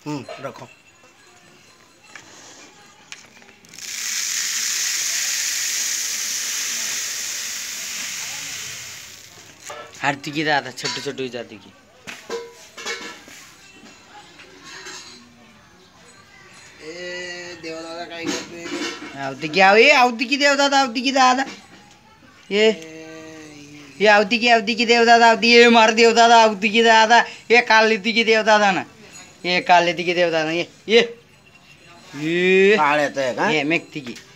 रखो। आरती की दादा छोटे छोटे जाती की देवदादा काय करतोय? आवती की दादा ये आवती की देवदादा आवती ये मार देवदादा आवती की दादा ये काल लेती की देवदादा ना ये काल लेती की देवदादा ये काळ येतंय का? ये मेघती की